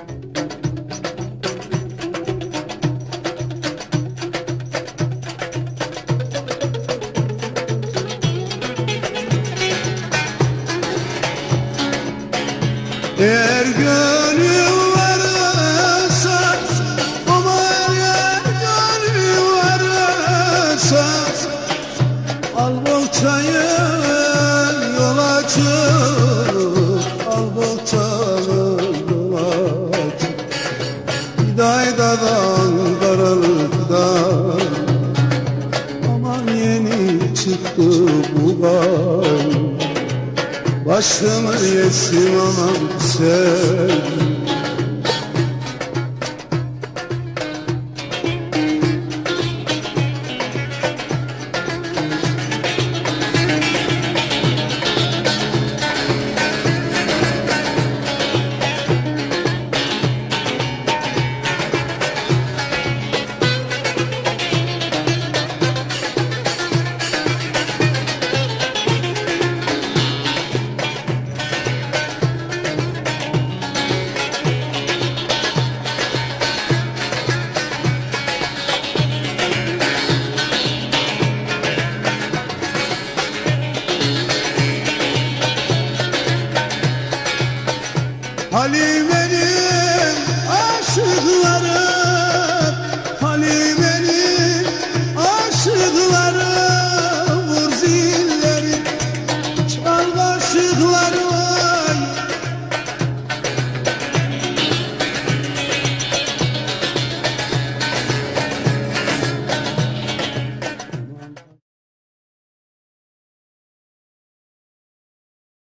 Eğer gönül varsa, ama eğer gönül varsa, al bohçayı yol açıp, al bohçayı yol açıp, Hidaydadan Karalık'tan, aman yeni çıktı bu gam. Başımı yesin anam sen. Halime'nin aşıkları